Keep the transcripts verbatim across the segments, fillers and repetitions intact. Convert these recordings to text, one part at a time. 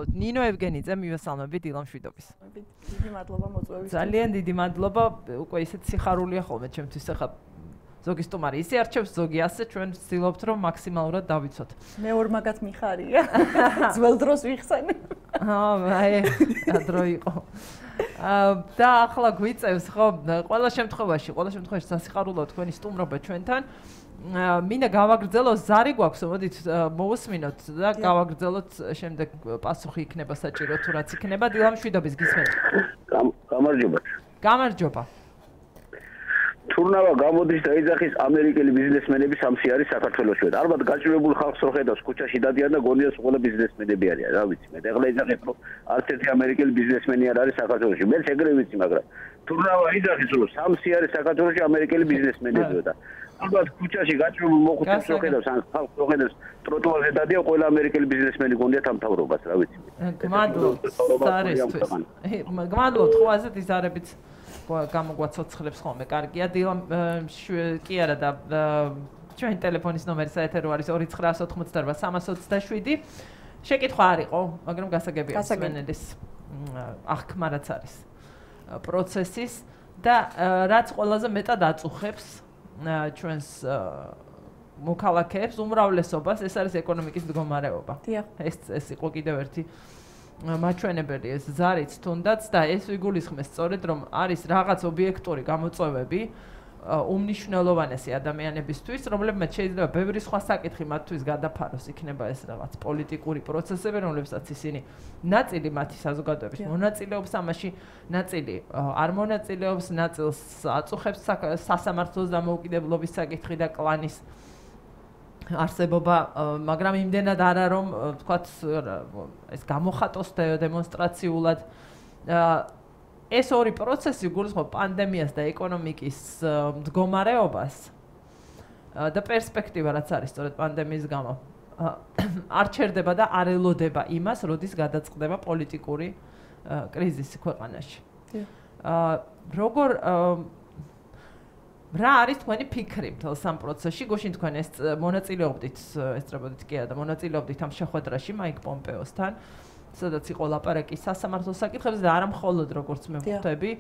გახლავთ ნინო ევგენიძე მივესალმებით დილამშვიდობის. დიდი მადლობა მოწვევისთვის. ძალიან დიდი მადლობა, უკვე ისეთ სიხარულია ხოლმე ჩემთვის ახლა ზოგი სტუმარი ისე არჩევს, ზოგი ასე, ჩვენ ვცდილობთ რომ მაქსიმალურად დავიცოთ. მე ორ მაგათ მიხარია. ძველ დროს ვიხსენე. აა, აი, ადრო იყო. და ახლა გვიწევს ხო, ყველა შემთხვევაში, ყველა შემთხვევაში სასიხარულოა თქვენი სტუმრობა ჩვენთან. მინდა გავაგრძელოთ, ზარი გვაქვს, მოდით მოусმინოთ და გავაგრძელოთ, შემდეგ პასუხი იქნება საჭირო თუ რაც იქნება. დილამშვიდობის გისმენთ. გამარჯობა. გამარჯობა. თურნავა გამოდის და ეძახის ამერიკელი ბიზნესმენები სამსიარის საქართველოში. ალბათ გაჭირებულ ხალხს რო ხედავს ქუჩაში დადიან და გონიას ყველა ბიზნესმენები არიან, რა ვიცი მე. ეხლა ეძახის რომ არც ერთი ამერიკელი ბიზნესმენი არ არის საქართველოში. მეც ეგრე ვიცი, მაგრამ თურნავა ეძახის რომ სამსიარის საქართველოში ამერიკელი ბიზნესმენებია და ალბათ ქუჩაში გაჭირებულ მოხუცებს რო ხედავს ან ხალხს რო ხედავს ტროტუარზე დადიან ყველა ამერიკელი ბიზნესმენი გონიათ ამ მთავრობას, რა ვიცი მე. გმადლობთ ზარისთვის. გმადლობთ ხო ასეთ იზარებით გამოგვაცოცხლებს ხოლმე. კარგია, დილა კი არა და ჩვენი ტელეფონის ნომერი საეთერო არის ორი ცხრა ოთხმოცდაოთხ სამას ოცდაშვიდი. შეკითხვა არ იყო, მაგრამ გასაგებია სვენელის აღქმა რაც არის პროცესის და რაც ყველაზე მეტად აწუხებს ჩვენს მოქალაქეებს უმრავლესობას, ეს არის ეკონომიკის მდგომარეობა. ეს ეს იყო კიდევ ერთი მაჩვენებელი ეს ზარიც თუნდაც და ეს ვიგულისხმეს სწორედ რომ არის რაღაც ობიექტური გამოწვევები უმნიშვნელოვანესი ადამიანებისთვის, რომლებმაც შეიძლება ბევრი სხვა საკითხი მათთვის გადაფაროს, იქნება ეს რაღაც პოლიტიკური პროცესები, რომლებსაც ისინი ნაწილი მათი საზოგადოების მონაწილეობს ამაში, ნაწილი არ მონაწილეობს, ნაწილს აწუხებს სასამართლოს დამოუკიდებლობის საკითხი და კლანის არსებობა, მაგრამ იმდენად არა რომ თქვათ ეს გამოხატოს დემონსტრაციულად. ეს ორი პროცესი გულისხმობ პანდემიას და ეკონომიკის მდგომარეობას და პერსპექტივა რაც არის სწორედ პანდემიის გამო არ ჩერდება და არ ელოდება იმას, როდის გადაწყდება პოლიტიკური კრიზისი ქვეყანაში. როგორ რა არის თქვენი ფიქრი მთელ სამ პროცესში? გუშინ თქვენ ეს მონაწილეობდით, ესწრებოდით კი არა და მონაწილეობდით ამ შეხვედრაში მაიკ პომპეოსთან, სადაც იყო ლაპარაკი სასამართლოს საკითხებზე და არა მხოლოდ როგორც მე ვხვდები.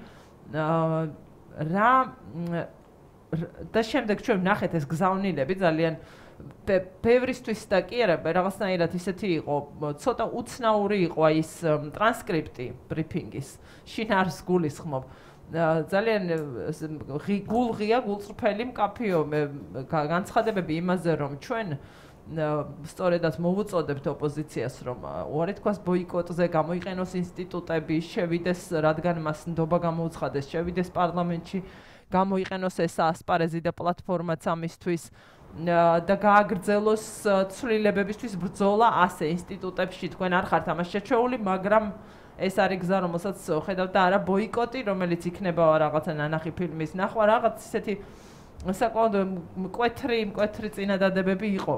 რა და შემდეგ ჩვენ ვნახეთ ეს გზავნილები ძალიან ბევრისთვის და კი არა, რაღაცნაირად ისეთი იყო, ცოტა უცნაური იყო ის ტრანსკრიპტი ბრიფინგის. შინ არის გულისხმობ. ძალიან გულღია, გულწრფელი, მკაფიო განცხადებები იმაზე, რომ ჩვენ სწორედაც მოვუწოდებთ ოპოზიციას, რომ უარი თქვას ბოიკოტზე, გამოიყენოს ინსტიტუტები, შევიდეს, რადგან მას ნდობა გამოუცხადეს, შევიდეს პარლამენტში, გამოიყენოს ეს ასპარეზი და პლატფორმაც ამისთვის და გააგრძელოს ცვლილებებისთვის ბრძოლა ასე ინსტიტუტებში. თქვენ არ ხართ ამას შეჩეული, მაგრამ ეს არის გზა, რომელსაც ხედავთ და არა ბოიკოტი, რომელიც იქნება რაღაცა ნანახი ფილმის ნახვა, რაღაც ისეთი საკმაოდ მკვეთრი, მკვეთრი წინადადებები იყო.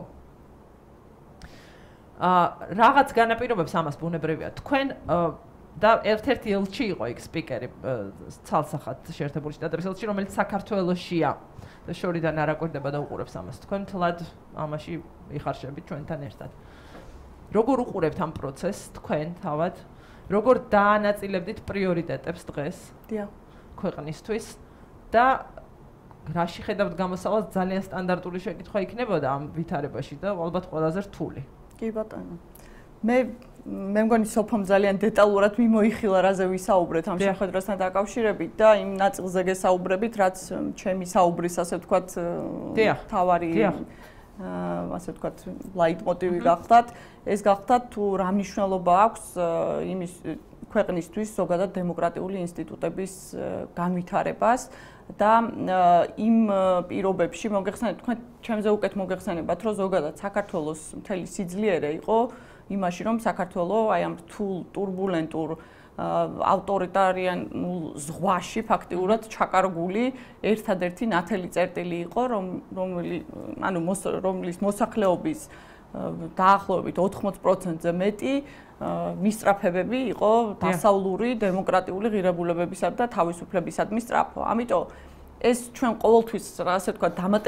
აა რაღაც განაპირობებს ამას ბუნებრივია. თქვენ და ერთ-ერთი ელჩი იყო იქ სპიკერი, ცალსახად შეერთებული შტატების ელჩი, რომელიც საქართველოშია და შორიდან არ აკვირდება და უყურებს ამას. თქვენ თლად ამაში იხარშებით ჩვენთან ერთად. როგორ უყურებთ ამ პროცესს თქვენ თავად? როგორ დაანაწილებდით პრიორიტეტებს დღეს ქვეყნისთვის და რაში ხედავთ გამოსავალს? ძალიან სტანდარტული შეკითხვა იქნებოდა ამ ვითარებაში და ალბათ ყველაზე რთული. კი ბატონო. მე მე მგონი სოფომ ძალიან დეტალურად მიმოიხილა რაზე ვისაუბრეთ ამ შეხვედრასთან დაკავშირებით და იმ ნაწილზე გესაუბრებით, რაც ჩემი საუბრის ასე ვთქვათ თავარი ასე ვთქვათ ლაიტმოტივი გახდათ. ეს გახდათ თუ რა მნიშვნელობა აქვს იმის ქვეყნისთვის ზოგადად დემოკრატიული ინსტიტუტების განვითარებას და იმ პირობებში მოგეხსენებათ, თქვენ ჩემზე უკეთ მოგეხსენებათ, რომ ზოგადად საქართველოს მთელი სიძლიერე იყო იმაში, რომ საქართველოს აი ამ რთულ, ტურბულენტურ ავტორიტარიანულ ზღვაში ფაქტიურად ჩაკარგული ერთადერთი ნათელი წერტილი იყო, რომელიც ანუ რომლის მოსახლეობის დაახლოებით ოთხმოც პროცენტზე მეტი მისწრაფებები იყო დასავლური დემოკრატიული ღირებულებებისა და თავისუფლებისადმი სწრაფო. ამიტომ ეს ჩვენ ყოველთვის, ასე ვთქვათ, დამატებით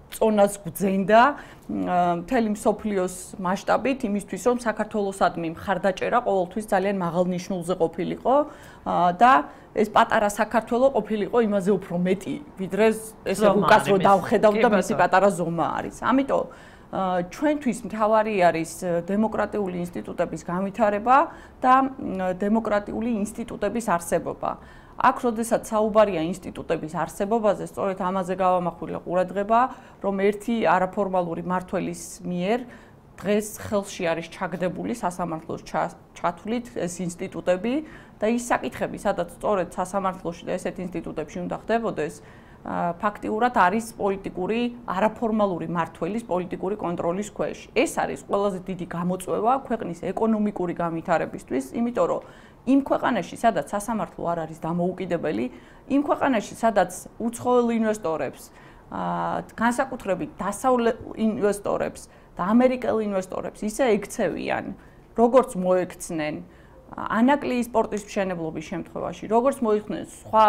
წონას გვძენდა მთელი მსოფლიოს მასშტაბით იმისთვის, რომ საქართველოსადმი მხარდაჭერა ყოველთვის ძალიან მაღალ ნიშნულზე ყოფილიყო და ეს პატარა საქართველო ყოფილიყო იმაზე უფრო მეტი, ვიდრე ეს უკაცრო დავხედავ და მისი პატარა ზომა არის. ამიტომ ჩვენთვის მთავარი არის დემოკრატიული ინსტიტუტების განვითარება და დემოკრატიული ინსტიტუტების არსებობა. აქ როდესაც საუბარია ინსტიტუტების არსებობაზე, სწორედ ამაზე გავამახვილა ყურადღება, რომ ერთი არაფორმალური მმართველის მიერ დღეს ხელში არის ჩაგდებული სასამართლოს ჩათვლით ეს ინსტიტუტები და ის საკითხები, სადაც სწორედ სასამართლოში და ესეთ ინსტიტუტებში უნდა ხდებოდეს, ფაქტიურად არის პოლიტიკური არაფორმალური მმართველის პოლიტიკური კონტროლის ქვეშ. ეს არის ყველაზე დიდი გამოწვევა ქვეყნის ეკონომიკური განვითარებისთვის, იმიტომ რომ იმ ქვეყანაში, სადაც სასამართლო არ არის დამოუკიდებელი, იმ ქვეყანაში, სადაც უცხოელ ინვესტორებს, განსაკუთრებით დასავლელ ინვესტორებს და ამერიკელ ინვესტორებს ისე ექცევიან, როგორც მოექცნენ ანაკლიის სპორტის მშენებლობის შემთხვევაში, როგორც მოიხსნენ სხვა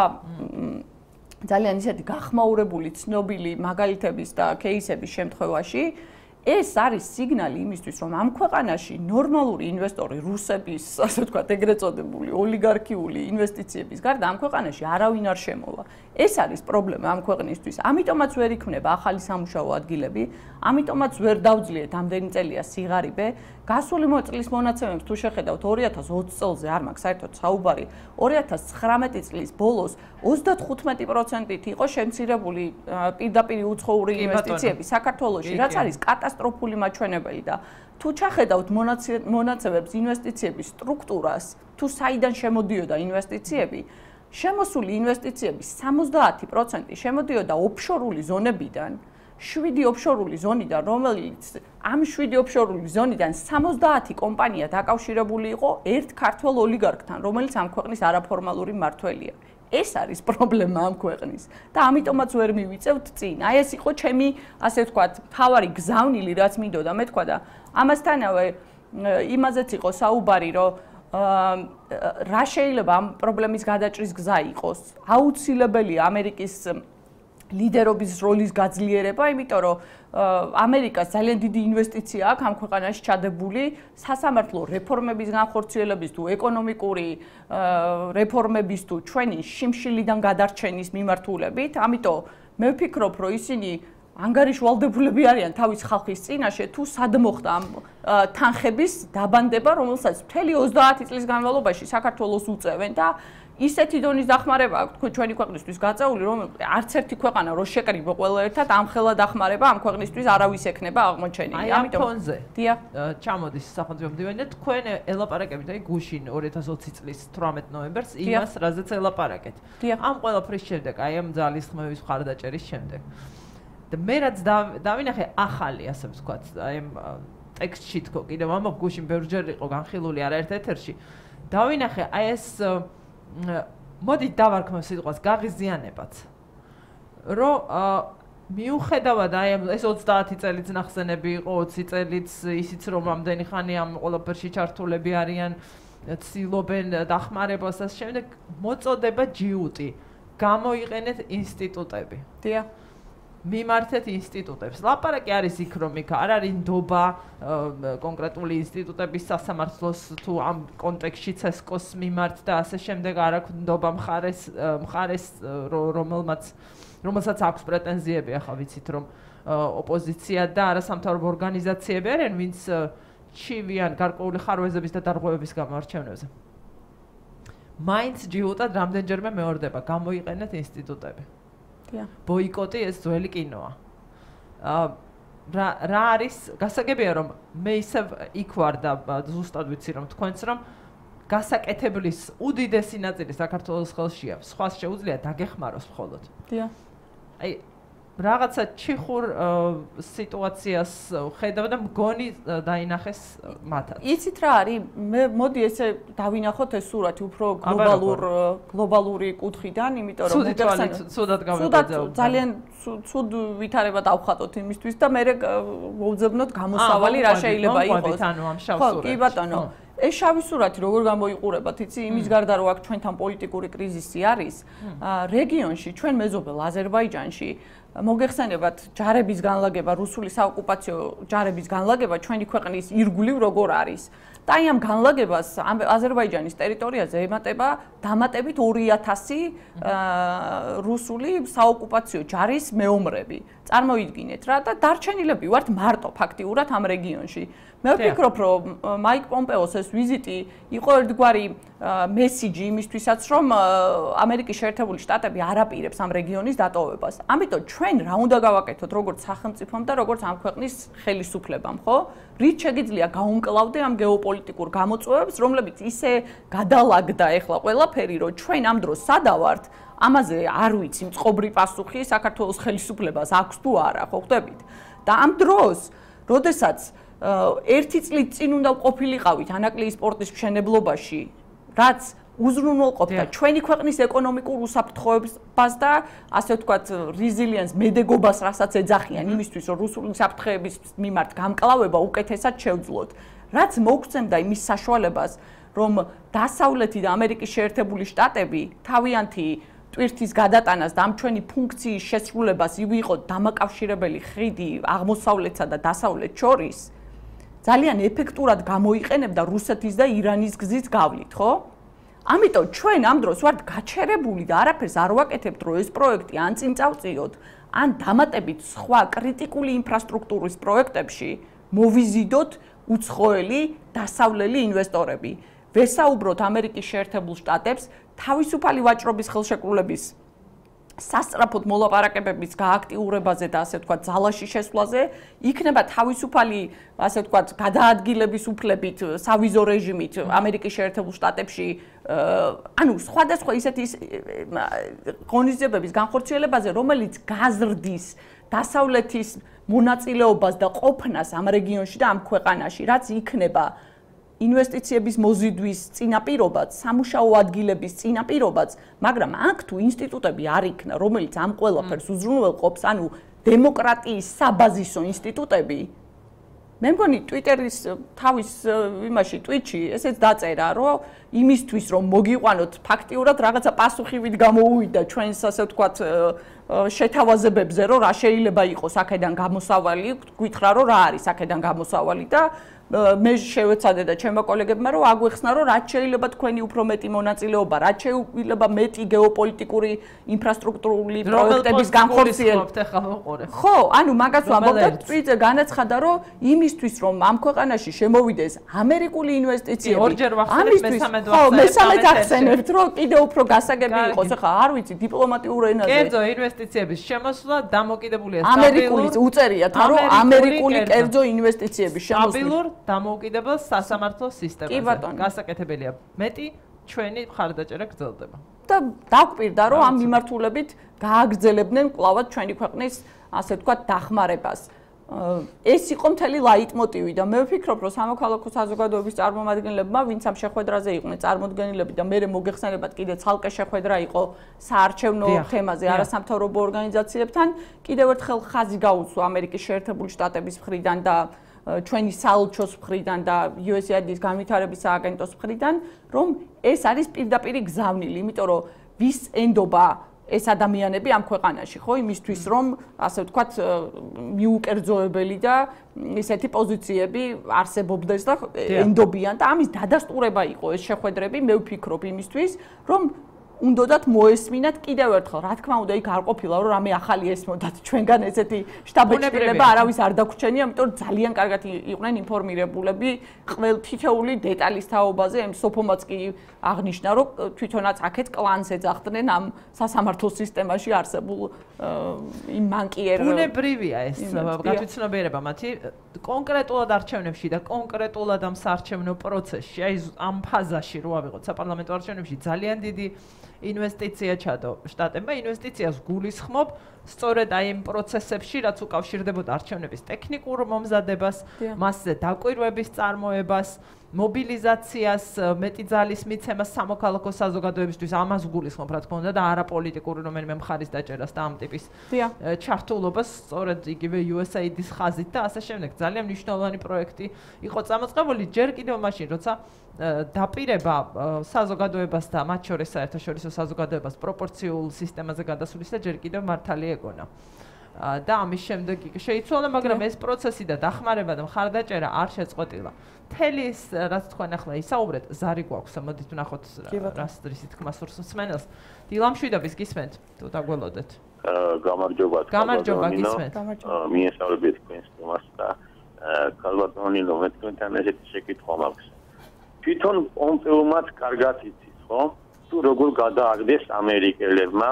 ძალიან ისეთი გახმაურებული ცნობილი მაგალითების და кейსების შემთხვევაში, ეს არის სიგნალი იმისთვის, რომ ამ ქვეყანაში ნორმალური ინვესტორი, რუსების, ასე ვთქვათ, ეგრეთ წოდებული ოლიგარქიული ინვესტიციების გარდა ამ ქვეყანაში არავინ არ შემოვა. ეს არის პრობლემა ამ ქვეყნისთვის. ამიტომაც ვერ იქმნება ახალი სამუშაო ადგილები, ამიტომაც ვერ დავძლიეთ ამდენი წელია სიღარიბე. გასული წლის მონაცემებს თუ შეხედავთ ორი ათას ოცი წელზე არ მაქვს საერთოდ საუბარი, ორი ათას ცხრამეტი წლის ბოლოს ოცდათხუთმეტი პროცენტით იყო შემცირებული პირდაპირ უცხოური ინვესტიციები საქართველოში, რაც არის კატასტროფული მაჩვენებელი და თუ ჩახედავთ მონაცემებს ინვესტიციების სტრუქტურას, თუ საიდან შემოდიოდა ინვესტიციები, შემოსული ინვესტიციების სამოცდაათი პროცენტი შემოდიოდა ოფშორული ზონებიდან, შვიდი ოფშორული ზონიდან, რომელიც ამ შვიდი ოფშორული ზონიდან სამოცდაათი კომპანია დაკავშირებული იყო ერთ ქართველ ოლიგარქთან, რომელიც ამ ქვეყნის არაფორმალური მმართველია. ეს არის პრობლემა ამ ქვეყნის და ამიტომაც ვერ მივიწევთ წინ. აი ეს იყო ჩემი, ასე ვთქვათ, მთავარი გზავნილი, რაც მინდოდა მე თქვა და ამასთანავე იმაზეც იყო საუბარი, რომ რა შეიძლება ამ პრობლემის გადაჭრის გზა იყოს. აუცილებელია ამერიკის ლიდერობის როლის გაძლიერება, იმიტომ რომ ამერიკას ძალიან დიდი ინვესტიცია აქვს ამ ქვეყანაში ჩადებული სასამართლო რეფორმების განხორციელების თუ ეკონომიკური რეფორმების თუ ჩვენი შიმშილიდან გადარჩენის მიმართულებით. ამიტომ მე ვფიქრობ, რომ ისინი ანგარიშვალდებულები არიან თავის ხალხის წინაშე, თუ სად მოხდა ამ თანხების დაბანდება, რომელსაც მთელი ოცდაათი წლის განმავლობაში საქართველოს უწევენ და ისეთი დონის დახმარება აქვს ჩვენი ქვეყნისთვის გაწეული, რომ არც ერთი ქვეყანა რო შეკრიბო ყველა ერთად ამ ხელა დახმარება ამ ქვეყნისთვის არავის ექნება აღმოჩენილი. ამიტომ ფონზე დიახ, ჩამოდის სახელმწიფო მდივანი და თქვენ ელაპარაკებით აი გუშინ ორი ათას ოცი წლის თვრამეტ ნოემბერს იმას, რაზეც ელაპარაკეთ. ამ ყველაფრის შემდეგ, აი ამ ძალისხმევის მხარდაჭერის შემდეგ. და მე რაც დავინახე ახალი, ასე ვთქვათ, აი ამ ტექსტში თქო, კიდევ ამბობ გუშინ ბევრჯერ იყო განხილული არაერთ ეთერში. დავინახე აი ეს მოდით დავარქმევ სიტყვას გაღიზიანებაც. რომ მიუხედავად აი ეს ოცდაათი წელიც ნახსენები იყო, ოცი წელიც ისიც რომ ამდენი ხანი ამ ყველაფერში ჩართულები არიან, ცდილობენ დახმარებას და შემდეგ მოწოდება ჯიუტი. გამოიყენეთ ინსტიტუტები. დიახ. მიმართეთ ინსტიტუტებს. ლაპარაკი არის იქ რომ იქ არ არის ნდობა კონკრეტული ინსტიტუტების სასამართლოს თუ ამ კონტექსტში ცესკოს მიმართ და ასე შემდეგ არ აქვს ნდობა მხარეს მხარეს რომელმაც რომელსაც აქვს პრეტენზიები, ახლა ვიცით რომ ოპოზიცია და არასამთავრობო ორგანიზაციები არიან, ვინც ჩივიან გარკვეული ხარვეზების და დარღვევების გამორჩევნებზე. მაინც ჯიუტად რამდენჯერმე მეორდება, გამოიყენეთ ინსტიტუტები. ბოიკოტი ეს ძველი კინოა. რა არის გასაგებია რომ მე ისევ იქ ვარ და ზუსტად ვიცი რომ თქვენც რომ გასაკეთებლის უდიდესი ნაწილი საქართველოს ხელშია. სხვას შეუძლია დაგეხმაროს მხოლოდ. დიახ. აი რაღაცა ჩიხურ სიტუაციას ხედავ და მგონი დაინახეს მათაც. იცით რა არის? მე მოდი ესე დავინახოთ ეს სურათი უფრო გლობალურ გლობალური კუთხიდან, იმიტომ რომ ცუდად გავიგებთ. ძალიან ცუდ ვითარება დავხატოთ იმისთვის და მე მოვძებნოთ გამოსავალი რა შეიძლება იყოს. ხო, კი ბატონო. ეს შავი სურათი როგორ გამოიყურებათ, იცი, იმის გარდა რომ აქ ჩვენთან პოლიტიკური კრიზისი არის, რეგიონში, ჩვენ მეზობელ აზერბაიჯანში მოგეხსენებათ ჯარების განლაგება, რუსული საოკუპაციო ჯარების განლაგება ჩვენი ქვეყნის ირგვლივ როგორ არის. და აი ამ განლაგებას აზერბაიჯანის ტერიტორიაზე ემატება დამატებით ორი ათასი რუსული საოკუპაციო ჯარის მეომრები. წარმოიდგინეთ რა და დარჩენილები ვართ მარტო ფაქტიურად ამ რეგიონში. მე ვფიქრობ, რომ მაიკ პომპეოს ეს ვიზიტი იყო ერთგვარი მესიჯი იმისთვისაც, რომ ამერიკის შეერთებული შტატები არ აპირებს ამ რეგიონის დატოვებას. ამიტომ ჩვენ რა უნდა გავაკეთოთ როგორც სახელმწიფომ და როგორც ამ ქვეყნის ხელისუფლებამ, ხო? რით შეგიძლია გაუმკლავდე ამ გეოპოლიტიკურ გამოწვევებს, რომლებიც ისე გადალაგდა ეხლა ყველაფერი, რომ ჩვენ ამ დროს სადავართ, ამაზე არ ვიცი მწყობრი პასუხი საქართველოს ხელისუფლებას აქვს თუ არა, ხო ხვდებით? და ამ დროს, როდესაც ერთი წლით წინ უნდა ყოფილიყავით ანაკლიის პორტის მშენებლობაში, რაც უზრუნველყოფდა ჩვენი ქვეყნის ეკონომიკურ უსაფრთხოებას და ასე ვთქვათ resilience მედეგობას, რასაც ეძახიან იმისთვის, რომ რუსული საფრთხეების მიმართ გამკლავება უკეთესად შევძლოთ. რაც მოგცემდა იმის საშუალებას, რომ დასავლეთი და ამერიკის შეერთებული შტატები თავიანთი ტვირთის გადატანას და ამ ჩვენი ფუნქციის შესრულებას ივიღოთ დამაკავშირებელი ხიდი აღმოსავლეთსა და დასავლეთ შორის, ძალიან ეფექტურად გამოიყენებდა რუსეთის და ირანის გზის გავლით, ხო? ამიტომ ჩვენ ამ დროს ვართ გაჩერებული და არაფერს არ ვაკეთებთ, რომ ეს პროექტი ან წინ წავწიოთ, ან დამატებით სხვა კრიტიკული ინფრასტრუქტურის პროექტებში მოვიზიდოთ უცხოელი დასავლელი ინვესტორები. ვესაუბროთ ამერიკის შეერთებულ შტატებს თავისუფალი ვაჭრობის ხელშეკრულების სასწრაფოდ მოლაპარაკებების გააქტიურებაზე და ასე ვთქვათ ძალაში შესვლაზე, იქნება თავისუფალი, ასე ვთქვათ, გადაადგილების უფლებით, სავიზო რეჟიმით ამერიკის შეერთებულ შტატებში, ანუ სხვადასხვა ისეთი ღონისძიებების განხორციელებაზე, რომელიც გაზრდის დასავლეთის მონაწილეობას და ყოფნას ამ რეგიონში და ამ ქვეყანაში, რაც იქნება ინვესტიციების მოზიდვის წინაპირობაც, სამუშაო ადგილების წინაპირობაც, მაგრამ აქ თუ ინსტიტუტები არ იქნა, რომელიც ამ ყველაფერს უზრუნველყოფს, ანუ დემოკრატიის საბაზისო ინსტიტუტები, მე მგონი ტვიტერის თავის იმაში ტვიჩი ესეც დაწერა, რომ იმისთვის რომ მოგიყვანოთ ფაქტიურად რაღაცა პასუხივით გამოუვიდა ჩვენს ასე ვთქვათ შეთავაზებებზე, რომ რა შეიძლება იყოს აქედან გამოსავალი, გითხრა რომ რა არის აქედან გამოსავალი და მე შევეცადე და ჩემო კოლეგებმა რომ აგვეხსნა რომ რაც შეიძლება თქვენი უფრო მეტი მონაწილეობა, რაც შეიძლება მეტი გეოპოლიტიკური ინფრასტრუქტურული პროექტების განხორციელება. ხო, ანუ მაგას ვამბობ და ტვიტერზე განაცხადა რომ იმისთვის რომ ამ ქვეყანაში შემოვიდეს ამერიკული ინვესტიციები, ამისთვის ხო, მესამედ ახსენებთ რომ კიდევ უფრო გასაგები იყოს, ახლა არ ვიცი დიპლომატიურ ენაზე. კერძო ინვესტიციების შემოსვლა დამოკიდებულია ამერიკული უწერიათ, რომ ამერიკული კერძო ინვესტიციების შემოსვლა დამოუკიდებელ სასამართლო სისტემაზე. გასაკეთებელია მეტი ჩვენი მხარდაჭერა გრძელდება. და დაგვპირდა რომ ამ მიმართულებით გააგრძელებდნენ კვლავად ჩვენი ქვეყნის ასე ვთქვათ დახმარებას. ეს იყო მთელი ლაიტმოტივი და მე ვფიქრობ რომ სამოქალაქო საზოგადოების წარმომადგენლებმა, ვინც ამ შეხვედრაზე იყვნენ წარმოდგენილები და მე მოგეხსენებათ კიდე ცალკე შეხვედრა იყო საარჩევნო თემაზე არასამთავრობო ორგანიზაციებთან, კიდევ ერთხელ ხაზი გაუწვა ამერიკის შეერთებული შტატების მხრიდან და ჩვენი საელჩოს მხრიდან და იუ ეს ეი აი-ის განვითარების სააგენტოს მხრიდან, რომ ეს არის პირდაპირი გზავნილი, იმიტომ რომ ვის ენდობა ეს ადამიანები ამ ქვეყანაში, ხო, იმისთვის რომ ასე ვთქვათ მიუკერძოებელი და ისეთი პოზიციები არსებობდეს და ენდობიან და ამის დადასტურება იყო ეს შეხვედრები, მე ვფიქრობ იმისთვის, რომ უნდათ მოესმინათ კიდევ ერთხელ, რა თქმა უნდა, იქ არ ყოფილა, რომ რამე ახალი ესმოდათ ჩვენგან ესეთი შტაბ-ეჭვება არავის არ დაგვრჩენია, ამიტომ ძალიან კარგად იყვნენ ინფორმირებულები ყველ თითოეული დეტალის თაობაზე, ამ სოფომაც კი აღნიშნა, რომ თვითონაც აქეთ კლანს ეძახდნენ ამ სასამართლო სისტემაში არსებულ იმ მანკიერ ბუნებრივია ეს გათვითცნობიერება მათი კონკრეტულად არჩევნებში და კონკრეტულად ამ საარჩევნო პროცესში, აი ამ ფაზაში რო ავიღოთ საპარლამენტო არჩევნებში ძალიან დიდი ინვესტიცია ჩადო შტატებმა, ინვესტიციას გულისხმობ სწორედ აი იმ პროცესებში, რაც უკავშირდებოდა არჩევნების ტექნიკურ მომზადებას, მასზე დაკვირვების წარმოებას, მობილიზაციას, მეტი ძალის მიცემას სამოქალაქო საზოგადოებისთვის, ამას გულისხმობ, რა თქმა უნდა, და არაპოლიტიკური რომელიმე მხარის დაჭერას და ამ ტიპის ჩართულობას, სწორედ იგივე იუ ეს ეი აი-ის ხაზით და ასე შემდეგ. ძალიან მნიშვნელოვანი პროექტი იყო წამოწყებული, ჯერ კიდევ მაშინ, როცა დაპირება საზოგადოებას და მათ შორის საერთაშორისო საზოგადოებას პროპორციულ სისტემაზე გადასulis და ჯერ კიდევ მართალი ეგონა. და ამის შემდეგ შეიცვალა, მაგრამ ეს პროცესი და დახმარება და მხარდაჭერა არ შეწყვეტილა. თელის რაც თქვენ ახლა ისაუბრეთ, ზარი გვაქვს, მოდით ვნახოთ რას დრის თქმა სურს მსმენელს. დილამშვიდობის გისმენთ, თუ დაგველოდეთ. გამარჯობა. გამარჯობა გისმენთ. მიესალმებით თქვენს თემას და ქალბატონო ნინო, მე თქვენთან ესეთი შეკითხვა მაქვს. თვითონ პომპეუმაც კარგად იცის, ხო? თუ როგორ გადააგდეს ამერიკელებმა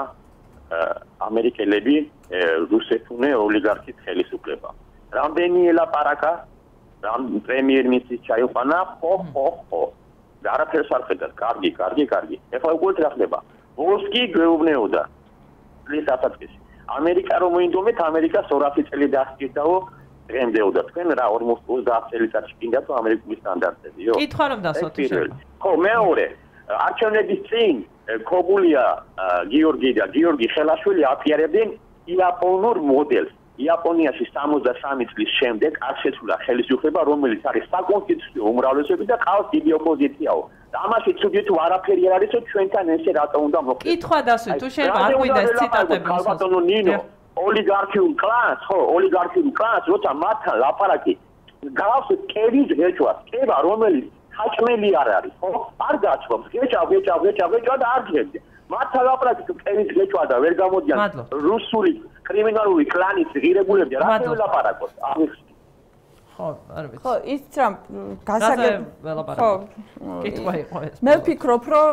ამერიკელები რუსეთუნე ოლიგარქის ხელისუფლება. რამდენი ელაპარაკა, რამ პრემიერ-მინისტრის ჩაიყვანა, ხო, ხო, ხო. და არაფერს არ ხედავთ, კარგი, კარგი, კარგი. ეხლა უკვე რა ხდება? ბოლოს კი გვეუბნეოდა წლის დასაწყისში. ამერიკა რომ მოინდომეთ, ამერიკას ორასი წელი დასჭირდაო დღემდეოდა. თქვენ რა ორმოცდაათ წელიწადში კიდევ ამერიკული სტანდარტებიო? კითხვა რომ დასვათ შეიძლება. ხო, მეორე არჩევნების წინ ქობულია გიორგი და გიორგი ხელაშვილი აფიარებდნენ იაპონურ მოდელს. იაპონიაში სამოცდასამი წლის შემდეგ არ შეცვლა ხელისუფლება, რომელიც არის საკონსტიტუციო უმრავლესობები და ყავს დიდი ოპოზიციაო. და ამაში ცუდი თუ არაფერი არ არისო, ჩვენთან ესე რატო უნდა მოხდეს? კითხვა დასვით, თუ შეიძლება არ გვინდა ეს ციტატები. ქალბატონო ნინო, ოლიგარქიულ კლანს, ხო, ოლიგარქიულ კლანს, როცა მათთან ლაპარაკი გავს კევის ღეჭვას, კევა რომელიც საჭმელი არ არის, ხო? არ გაცვობს, გეჭავ, გეჭავ, გეჭავ, გეჭავ და არ გძებდა. მათთან ლაპარაკი კევის ღეჭვა და ვერ გამოდიან რუსული კრიმინალური კლანის ღირებულები რა ლაპარაკობს? ამის ხო, არ ვიცი. ხო, ის რა გასაგებ ხო, კითხვა იყო ეს. მე ვფიქრობ, რომ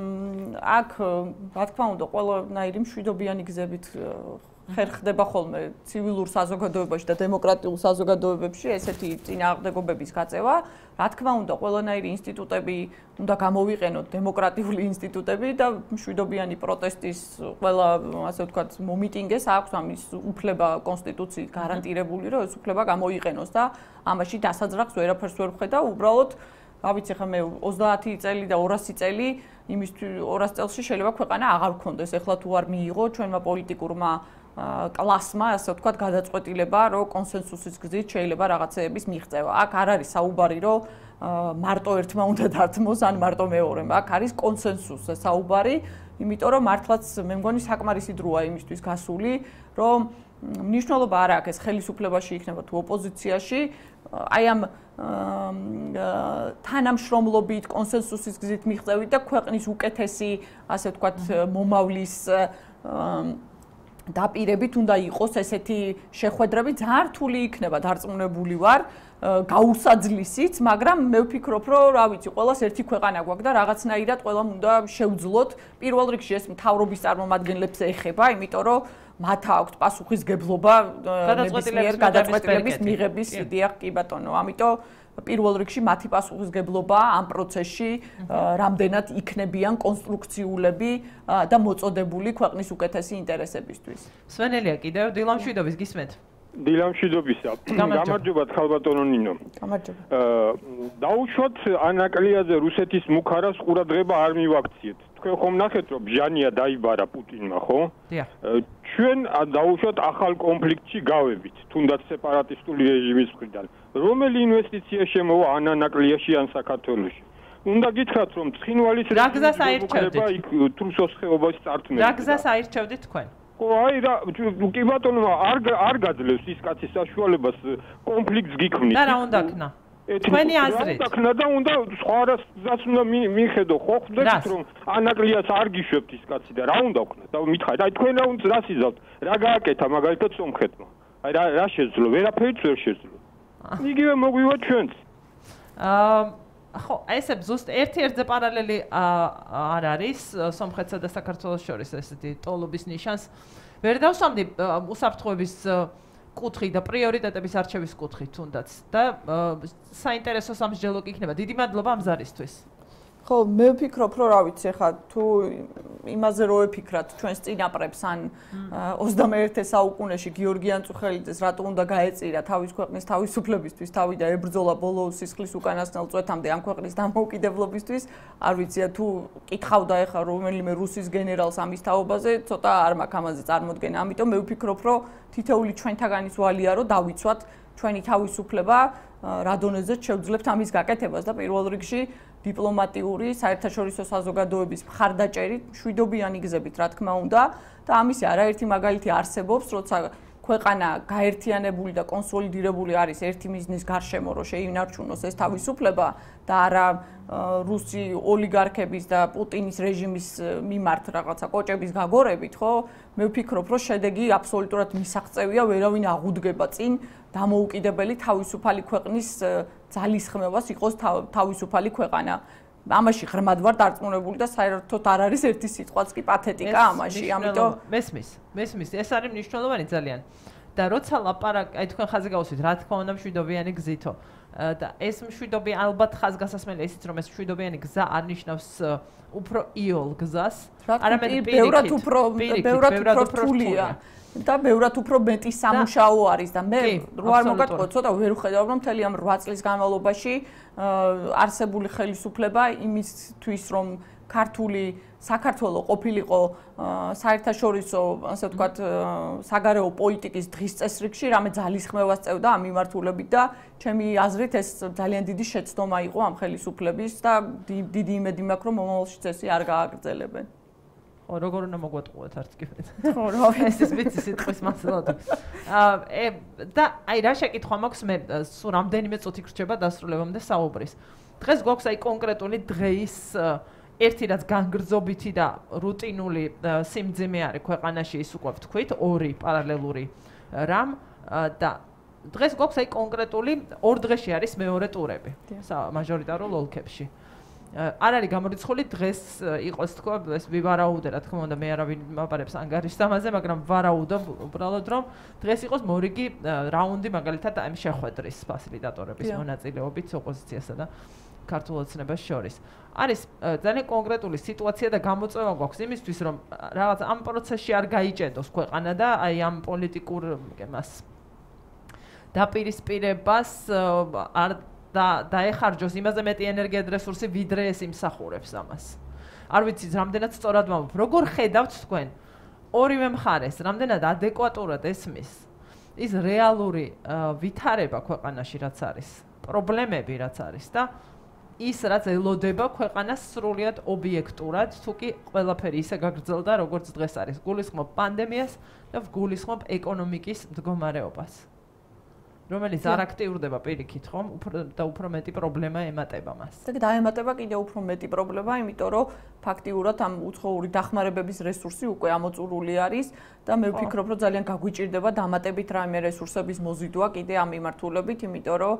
აქ რა თქმა უნდა ყველანაირი მშვიდობიანი გზებით ხერხდება ხოლმე ცივილურ საზოგადოებაში და დემოკრატიულ საზოგადოებებში ესეთი წინააღმდეგობების გაწევა. რა თქმა უნდა, ყველანაირი ინსტიტუტები უნდა გამოვიყენოთ, დემოკრატიული ინსტიტუტები და მშვიდობიანი პროტესტის ყველა, ასე ვთქვათ, მომიტინგეს აქვს ამის უფლება კონსტიტუციით გარანტირებული, რომ ეს უფლება გამოიყენოს და ამაში დასაძრახს ვერაფერს ვერ ვხედავ, უბრალოდ რა ვიცი, ხა მე ოცდაათი წელი და ორასი წელი იმის ორასი წელში შეიძლება ქვეყანა აღარ გქონდეს. ეხლა თუ არ მიიღო ჩვენმა პოლიტიკურმა კლასმა, ასე ვთქვათ, გადაწყვეტილება, რომ კონსენსუსის გზით შეიძლება რაღაცეების მიღწევა. აქ არ არის საუბარი, რომ მარტო ერთმა უნდა დართმოს, ან მარტო მეორემ. აქ არის კონსენსუსზე საუბარი, იმიტომ რომ მართლაც მე მგონი საკმარისი დროა იმისთვის გასული, რომ მნიშვნელობა არ აქვს ეს ხელისუფლებაში იქნება თუ ოპოზიციაში, აი ამ თანამშრომლობით, კონსენსუსის გზით მიღწევით და ქვეყნის უკეთესი, ასე ვთქვათ, მომავლის დაპირებით უნდა იყოს ესეთი შეხვედრები, ძალიან რთული იქნება, დარწმუნებული ვარ, გაუსაძლისიც, მაგრამ მე ვფიქრობ, რომ რა ვიცი, ყველას ერთი ქვეყანა გვაქვს და რაღაცნაირად ყველამ უნდა შევძლოთ. პირველ რიგში ეს მთავრობის წარმომადგენლებს ეხება, იმიტომ რომ მათ აქვს პასუხისმგებლობა ნებისმიერ გადაწყვეტილების მიღების, დიახ, კი ბატონო, ამიტომ პირველ რიგში მათი პასუხისმგებლობაა ამ პროცესში, რამდენად იქნებიან კონსტრუქციულები და მოწოდებული ქვეყნის უკეთესი ინტერესებისთვის. სვენელია კიდევ დილამშვიდობის გისმენთ. დილამშვიდობისა. გამარჯობა ქალბატონო ნინო. გამარჯობა. დაუშვათ ანაკლიაზე რუსეთის მუქარას ყურადღება არ მივაქციეთ. თქვენ ხომ ნახეთ რომ ბჟანია დაიბარა პუტინმა, ხო? დიახ. ჩვენ დაუშვათ ახალ კონფლიქტში გავებით, თუნდაც სეპარატისტული რეჟიმის მხრიდან. რომელი ინვესტიცია შემოვა ან ანაკლიაში ან საქართველოში? უნდა გითხრათ რომ ცხინვალის რა გზას აირჩევდით? იქ თრუსოს ხეობაში წარქმევდა. რა გზას აირჩევდით თქვენ? ხო, აი რა, კი ბატონო, არ არ გაძლევს ის კაცის საშუალებას კონფლიქტს გიქმნის. და რა უნდა ქნა? თქვენი აზრით. და ქნა და უნდა სხვა რას უნდა მიხედო, ხო ხვდებით რომ ანაკლიას არ გიშვებთ ის კაცი და რა უნდა ქნა? და მითხარით, აი თქვენ რა უნდა რას იზავთ? რა გააკეთა მაგალითად სომხეთმა? აი რა რა შეძლო? ვერაფერიც ვერ შეძლო. იგივე მოგვივა ჩვენც. აა ხო, ესე ზუსტ ერთ-ერთზე პარალელი არ არის სომხეთსა და საქართველოს შორის ესეთი ტოლობის ნიშანს. ვერ დავსვამდი უსაფრთხოების კუთხით და პრიორიტეტების არჩევის კუთხით თუნდაც და საინტერესო სამსჯელო კი იქნება. დიდი მადლობა ამ ზარისთვის. ხო, მე ვფიქრობ, რომ რა ვიცი, ხა თუ იმაზე რო ვფიქრათ ჩვენს წინაპრებს ან ოცდამეერთე საუკუნეში გიორგი ანწუხელიძეს რატო უნდა გაეწირა თავის ქვეყნის თავისუფლებისთვის თავი და ებრძოლა ბოლო სისხლის უკანასკნელ წვეთამდე ამ ქვეყნის დამოუკიდებლობისთვის, არ ვიცია თუ კითხავდა ეხა რომელიმე რუსის გენერალს ამის თაობაზე, ცოტა არ მაქვს ამაზე წარმოდგენა. ამიტომ მე ვფიქრობ, რომ თითოეული ჩვენთაგანის ვალია რომ დავიცვათ ჩვენი თავისუფლება რა დონეზეც შევძლებთ ამის გაკეთებას და პირველ რიგში დიპლომატიური, საერთაშორისო საზოგადოების მხარდაჭერით, მშვიდობიანი გზებით, რა თქმა უნდა, და ამისი არაერთი მაგალითი არსებობს, როცა ქვეყანა გაერთიანებული და კონსოლიდირებული არის ერთი მიზნის გარშემო, რომ შეინარჩუნოს ეს თავისუფლება და არა რუსი ოლიგარქების და პუტინის რეჟიმის მიმართ რაღაცა კოჭების გაგორებით, ხო? მე ვფიქრობ, რომ შედეგი აბსოლუტურად მისაღწევია, ვერავინ აღუდგება წინ დამოუკიდებელი თავისუფალი ქვეყნის ძალისხმევას იყოს თავისუფალი ქვეყანა. ამაში ღრმად ვარ დარწმუნებული და საერთოდ არ არის ერთი სიტყვაც კი პათეტიკა ამაში, ამიტომ მესმის, მესმის, ეს არის მნიშვნელოვანი ძალიან. და როცა ლაპარაკ, აი თქვენ ხაზი გავუსვით, რა თქმა უნდა მშვიდობიანი გზითო. და ეს მშვიდობი ალბათ ხაზგასასმელი ისიც რომ ეს მშვიდობიანი გზა არ ნიშნავს უფრო იოლ გზას, არამედ ბევრად უფრო ბევრად უფრო რთულია და ბევრად უფრო მეტი სამუშაო არის და მე რო არ მოგატყუოთ, ცოტა ვერ ვხედავ რომ მთელი ამ რვა წლის განმავლობაში არსებული ხელისუფლება იმისთვის რომ ქართული საქართველო ყოფილიყო საერთაშორისო, ასე ვთქვათ, საგარეო პოლიტიკის დღის წესრიგში, რამე ძალისხმევას წევდა ამ მიმართულებით და ჩემი აზრით ეს ძალიან დიდი შეცდომა იყო ამ ხელისუფლების და დიდი იმედი მაქვს რომ მომავალშიც ესე არ გააგრძელებენ. ხო, როგორ უნდა მოგვატყუოთ არც კი მე. ხო, რა ეს ის ვიცი სიტყვის მასალა. აა და აი რა შეკითხვა მაქვს მე სულ რამდენიმე წუთი გრჩება დასრულებამდე საუბრის. დღეს გვაქვს აი კონკრეტული დღეის ერთი რაც განგრძობითი და რუტინული სიმძიმე არის ქვეყანაში, ის უკვე ვთქვით, ორი პარალელური რამ და დღეს გვაქვს აი კონკრეტული ორ დღეში არის მეორე ტურები მაჟორიტარულ ოლქებში. არ არის გამორიცხული დღეს იყოს თქვა ეს ვივარაუდე რა თქმა უნდა მე არავინ მაპარებს ანგარიშს ამაზე, მაგრამ ვარაუდობ უბრალოდ რომ დღეს იყოს მორიგი რაუნდი მაგალითად ამ შეხვედრის ფასილიტატორების მონაწილეობით ოპოზიციასა და ქართულ ოცნებას შორის. არის ძალიან კონკრეტული სიტუაცია და გამოწვევა გვაქვს იმისთვის რომ რაღაც ამ პროცესში არ გაიჭედოს ქვეყანა და აი ამ პოლიტიკურ გემას დაპირისპირებას არ და დაეხარჯოს იმაზე მეტი ენერგია და რესურსი ვიდრე ეს იმსახურებს ამას. არ ვიცი რამდენად სწორად ვამბობ, როგორ ხედავთ თქვენ ორივე მხარეს, რამდენად ადეკვატურად ესმის ის რეალური ვითარება ქვეყანაში რაც არის, პრობლემები რაც არის და ის რაც ელოდება ქვეყანას სრულიად ობიექტურად, თუ კი ყველაფერი ისე გაგრძელდა, როგორც დღეს არის. გულისხმობ პანდემიას და გულისხმობ ეკონომიკის მდგომარეობას, რომელიც არ აქტიურდება პირიქით, ხომ? და უფრო მეტი პრობლემა ემატება მას. და დაემატება კიდევ უფრო მეტი პრობლემა, იმიტომ რომ ფაქტიურად ამ უცხოური დახმარებების რესურსი უკვე ამოწურული არის და მე ვფიქრობ, რომ ძალიან გაგვიჭირდება დამატებით რაიმე რესურსების მოზიდვა კიდე ამ მიმართულებით, იმიტომ რომ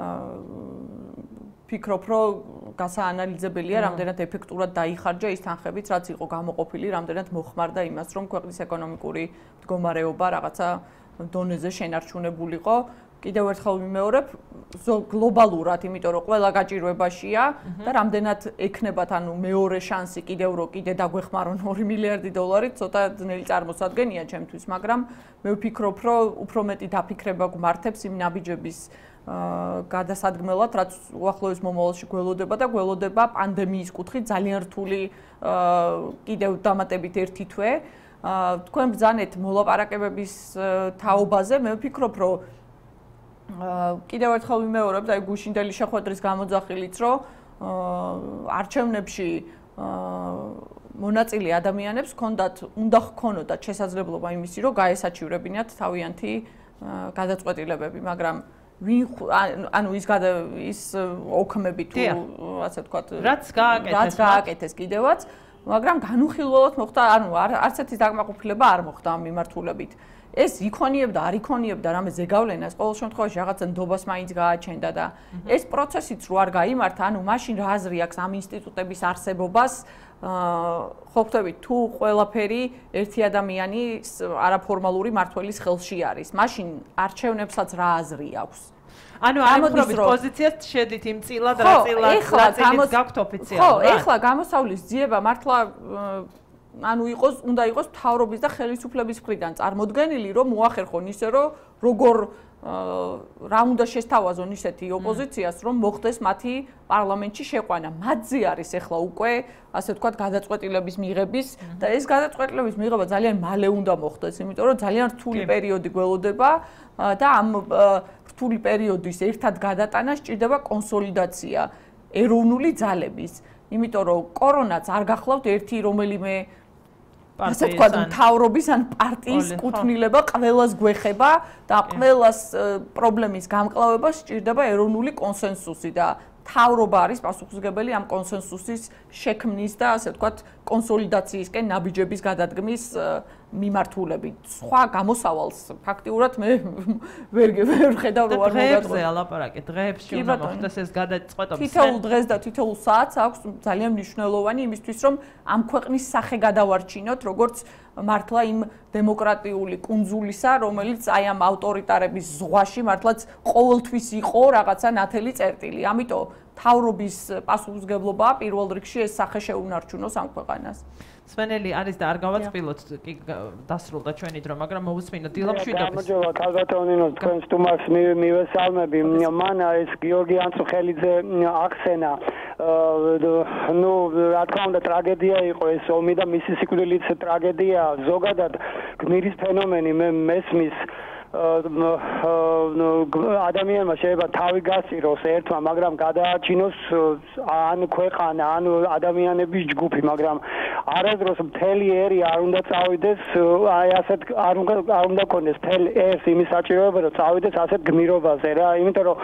ფიქრობ, რომ გასაანალიზებელია, რამდენად ეფექტურად დაიხარჯა ის თანხებიც, რაც იყო გამოყოფილი, რამდენად მოხმარდა იმას, რომ ქვეყნის ეკონომიკური მდგომარეობა რაღაცა დონეზე შენარჩუნებულიყო. კიდევ ერთხელ ვიმეორებ, გლობალურად, იმიტომ რომ ყველა გაჭირვებაშია და რამდენად ექნებათ ანუ მეორე შანსი კიდევ რომ კიდე დაგვეხმარონ ორი მილიარდი დოლარი, ცოტა ძნელი წარმოსადგენია ჩემთვის, მაგრამ მე ვფიქრობ, რომ უფრო მეტი დაფიქრება გვმართებს იმ ნაბიჯების გადასადგმელად, რაც უახლოეს მომავალში გველოდება და გველოდება პანდემიის კუთხით ძალიან რთული კიდევ დამატებით ერთი თვე. თქვენ ბრძანეთ მოლაპარაკებების თაობაზე, მე ვფიქრობ, რომ კიდევ ერთხელ ვიმეორებ და გუშინდელი შეხვედრის გამოძახილიც, რომ არჩევნებში მონაწილე ადამიანებს ჰქონდათ, უნდა ჰქონოდათ შესაძლებლობა იმისი, რომ გაესაჩივრებინათ თავიანთი გადაწყვეტილებები, მაგრამ ანუ ის ის ოქმები თუ ასე ვთქვათ, რაც გააკეთეს, რაც გააკეთეს კიდევაც, მაგრამ განუხილველად მოხდა, ანუ არც ერთი დაკმაყოფილება არ მოხდა ამ მიმართულებით. ეს იქონიებდა, არ იქონიებდა რამე ზეგავლენას, ყოველ შემთხვევაში რაღაცა ნდობას მაინც გააჩენდა და ეს პროცესიც რო არ გაიმართა, ანუ მაშინ რა აზრი აქვს ამ ინსტიტუტების არსებობას, ხო ხვდებით, თუ ყველაფერი ერთი ადამიანის არაფორმალური მმართველის ხელში არის, მაშინ არჩევნებსაც რა აზრი აქვს? ანუ ამოდის პოზიციას შედით იმ წილად რა წილად გაწილით გაქვთ ოფიციალურად. ხო, ეხლა გამოსავლის ძიება მართლა ანუ იყოს, უნდა იყოს მთავრობის და ხელისუფლების მხრიდან წარმოდგენილი, რომ მოახერხონ ისე, რომ როგორ რა უნდა შესთავაზონ ისეთი ოპოზიციას, რომ მოხდეს მათი პარლამენტში შეყვანა. მათზე არის ეხლა უკვე, ასე ვთქვათ, გადაწყვეტილების მიღების და ეს გადაწყვეტილების მიღება ძალიან მალე უნდა მოხდეს, იმიტომ რომ ძალიან რთული პერიოდი გველოდება და ამ რთული პერიოდის ერთად გადატანა სჭირდება კონსოლიდაცია ეროვნული ძალების. იმიტომ რომ კორონაც არ გახლავთ ერთი რომელიმე ასე ვთქვათ, მთავრობის ან პარტიის კუთვნილება ყველას გვეხება და ყველას პრობლემის გამკლავებას სჭირდება ეროვნული კონსენსუსი და მთავრობა არის პასუხისმგებელი ამ კონსენსუსის შექმნის და ასე ვთქვათ კონსოლიდაციისკენ ნაბიჯების გადადგმის მიმართულებით. სხვა გამოსავალს ფაქტიურად მე ვერ ვერ ხედავ რო არ მოგატყვა. დღეებზე ალაპარაკეთ, დღეებში უნდა მოხდეს ეს გადაწყვეტა. თითოეულ დღეს და თითოეულ საათს აქვს ძალიან მნიშვნელოვანი იმისთვის, რომ ამ ქვეყნის სახე გადავარჩინოთ, როგორც მართლა იმ დემოკრატიული კუნძულისა, რომელიც აი ამ ავტორიტარების ზღვაში მართლაც ყოველთვის იყო რაღაცა ნათელი წერტილი. ამიტომ მთავრობის პასუხისმგებლობაა პირველ რიგში ეს სახე შეუნარჩუნოს ამ ქვეყანას. სვენელი არის და არ გავაწყვილოთ კი დასრულდა ჩვენი დრო, მაგრამ მოვუსმინოთ დილამშვიდობის. გამარჯობა, ქალბატონინო, თქვენ სტუმარს მივესალმები. მან ეს გიორგი ანწუხელიძე ახსენა ну, რა თქმა უნდა, ტრაგედია იყო ეს ომი და მისი სიკვდილიც ტრაგედია. ზოგადად გმირის ფენომენი მე მესმის ადამიანმა შეიძლება თავი გასწიროს ერთმა, მაგრამ გადააჩინოს ან ქვეყანა, ან ადამიანების ჯგუფი, მაგრამ არასდროს მთელი ერი არ უნდა წავიდეს, აი ასეთ არ უნდა არ უნდა ქონდეს მთელი ერს იმის საჭიროება, რომ წავიდეს ასეთ გმირობაზე რა, იმიტომ რომ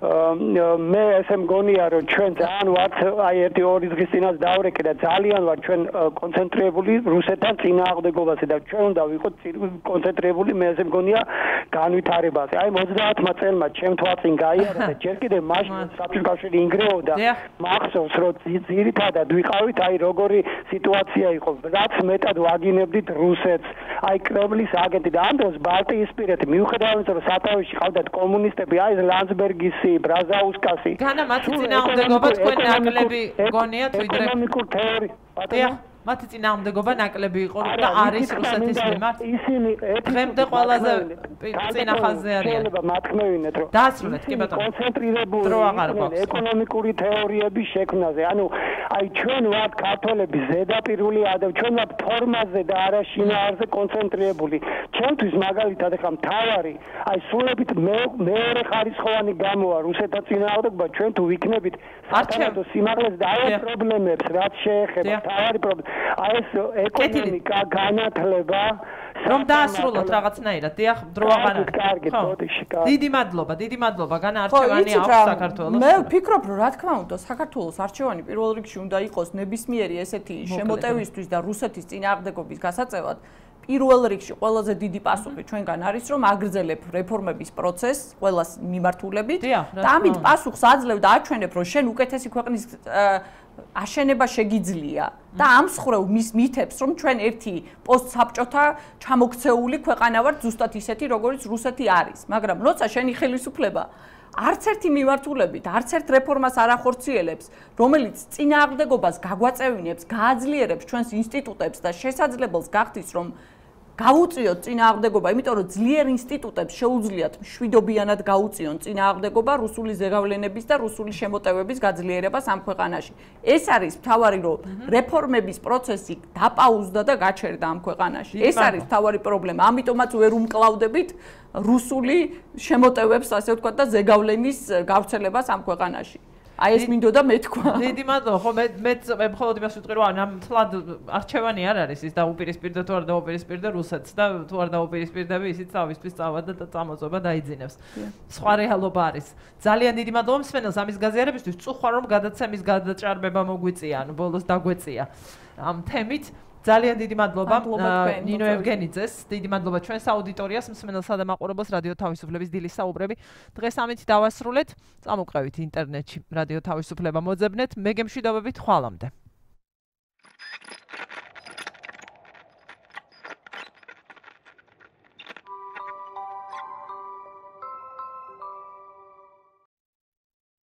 მე ესე მგონია, რომ ჩვენ ძალიან ვართ, აი ერთი ორი დღის წინაც დავრეკე და ძალიან ვართ ჩვენ კონცენტრირებული რუსეთთან წინააღმდეგობაზე და ჩვენ უნდა ვიყოთ კონცენტრირებული, მე ესე მგონია განვითარებაზე. აი ოცდაათმა წელმა ჩემ თვალწინ გაიარა და ჯერ კიდევ მაშინ საბჭოთა კავშირი ინგრეოდა. მახსოვს რომ ძირითადად ვიყავით აი როგორი სიტუაცია იყო. რაც მეტად ვაგინებდით რუსეთს, აი კრემლის აგენტი და ამ დროს ბალტიისპირეთი მიუხედავად იმისა, რომ სათავეში ყავდათ კომუნისტები, აი ეს ლანძბერგისი, ბრაზაუსკასი. განა მათი წინააღმდეგობა თქვენ ნაკლები გონიათ ვიდრე ეკონომიკურ თეორია. მათი წინააღმდეგობა ნაკლები იყო და არის რუსეთის მიმართ. ისინი დღემდე ყველაზე წინა ხაზზე არიან. მათქმევინეთ რომ დაასრულეთ კი ბატონო. კონცენტრირებული დრო აღარ გვაქვს ეკონომიკური თეორიების შექმნაზე. ანუ აი ჩვენ ვართ ქართველები ზედაპირული ადამ, ჩვენ ვართ ფორმაზე და არა შინაარზე კონცენტრირებული. ჩვენთვის მაგალითად ახლა მთავარი აი სულებით მეორე ხარისხოვანი გამოა რუსეთთან წინააღმდეგობა, ჩვენ თუ ვიქნებით საკანონმდებლო სიმაღლეზე და აი პრობლემებს რაც შეეხება მთავარი პრობლემა აი ეს ეკონომიკა განათლება რომ დაასრულოთ რაღაცნაირად, დიახ, დრო აღარ არის. კარგი, ბოდიში, კარგი. დიდი მადლობა, დიდი მადლობა. განა არჩევანი აქვს საქართველოს. მე ვფიქრობ, რომ რა თქმა უნდა, საქართველოს არჩევანი პირველ რიგში უნდა იყოს ნებისმიერი ესეთი შემოტევისთვის და რუსეთის წინააღმდეგობის გასაწევად. პირველ რიგში ყველაზე დიდი პასუხი ჩვენგან არის, რომ აგრძელებ რეფორმების პროცესს ყველას მიმართულებით და ამით პასუხს აძლევ და აჩვენებ, რომ შენ უკეთესი ქვეყნის აშენება შეგიძლია და ამ მსხრევ მის მითებს, რომ ჩვენ ერთი პოსტსაბჭოთა ჩამოქცეული ქვეყანა ვართ, ზუსტად ისეთი, როგორც რუსეთი არის. მაგრამ როცა შენი ხელისუფლება არც ერთი მიმართულებით, არც ერთ რეფორმას არ ახორციელებს, რომელიც წინააღმდეგობას გაგვაწევინებს, გააძლიერებს ჩვენს ინსტიტუტებს და შესაძლებელს გახდის, რომ გაუწიოთ წინააღმდეგობა, იმიტომ რომ ძლიერ ინსტიტუტებს შეუძლიათ მშვიდობიანად გაუწიონ წინააღმდეგობა რუსული ზეგავლენების და რუსული შემოტევების გაძლიერებას ამ ქვეყანაში. ეს არის მთავარი, რომ რეფორმების პროცესი დაპაუზდა და გაჩერდა ამ ქვეყანაში. ეს არის მთავარი პრობლემა. ამიტომაც ვერ უმკლავდებით რუსული შემოტევებს, ასე ვთქვათ, და ზეგავლენის გავრცელებას ამ ქვეყანაში. აი ეს მინდოდა მეთქვა. დიდი მადლობა. ხო მე მე მხოლოდ იმას ვიტყვი, რომ ამ თლად არჩევანი არ არის ის დაუპირისპირდა თუ არ დაუპირისპირდა რუსეთს და თუ არ დაუპირისპირდები ისიც თავისთვის წავადა და წამოწობა დაიძინებს. სხვა რეალობა არის. ძალიან დიდი მადლობა მსმენელს ამის გაზიარებისთვის. წუხარ რომ გადაცემის გადაჭარბება მოგვიწია, ანუ ბოლოს დაგვეწია ამ თემით. ძალიან დიდი მადლობა ნინო ევგენიძეს, დიდი მადლობა ჩვენს აუდიტორიას, მსმენელსა და მაყურებელს რადიო თავისუფლების დილის საუბრები. დღეს ამით დავასრულეთ. წამოყევით ინტერნეტში რადიო თავისუფლება მოძებნეთ. მე გემშვიდობებით, ხვალამდე.